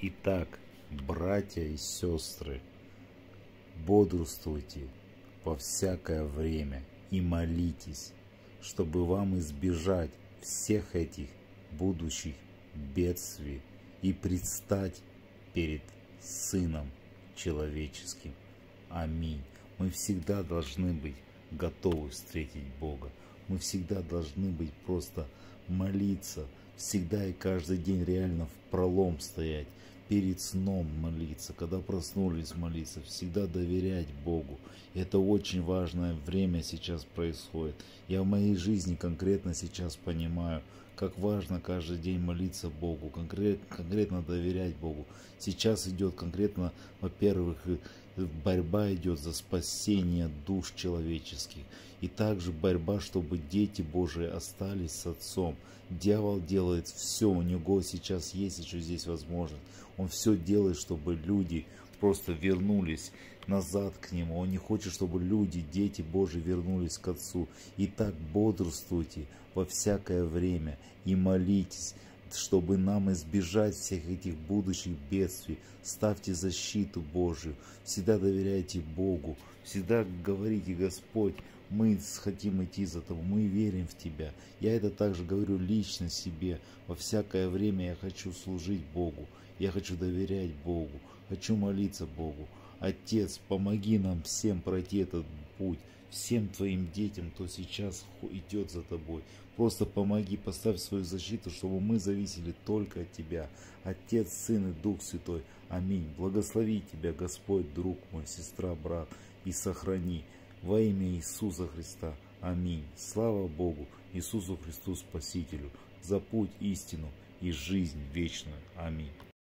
Итак, братья и сестры, бодрствуйте во всякое время и молитесь, чтобы вам избежать всех этих будущих бедствий и предстать перед Сыном Человеческим. Аминь. Мы всегда должны быть готовы встретить Бога. Мы всегда должны быть просто молиться, всегда и каждый день реально в пролом стоять, перед сном молиться, когда проснулись молиться, всегда доверять Богу. Это очень важное время сейчас происходит. Я в моей жизни конкретно сейчас понимаю, как важно каждый день молиться Богу, конкретно доверять Богу. Сейчас идет конкретно, во-первых, борьба идет за спасение душ человеческих. И также борьба, чтобы дети Божии остались с Отцом. Дьявол делает все, у него сейчас есть еще здесь возможность. Он все делает, чтобы люди просто вернулись назад к Нему. Он не хочет, чтобы люди, дети Божии, вернулись к Отцу. Итак, бодрствуйте во всякое время и молитесь, чтобы нам избежать всех этих будущих бедствий. Ставьте защиту Божию, всегда доверяйте Богу, всегда говорите: Господь, мы хотим идти за Тобой, мы верим в Тебя. Я это также говорю лично себе. Во всякое время я хочу служить Богу, я хочу доверять Богу, хочу молиться Богу. Отец, помоги нам всем пройти этот путь, всем Твоим детям, кто сейчас идет за Тобой. Просто помоги, поставь свою защиту, чтобы мы зависели только от Тебя. Отец, Сын и Дух Святой. Аминь. Благослови Тебя, Господь, друг мой, сестра, брат, и сохрани. Во имя Иисуса Христа. Аминь. Слава Богу, Иисусу Христу Спасителю, за путь, истину и жизнь вечную. Аминь.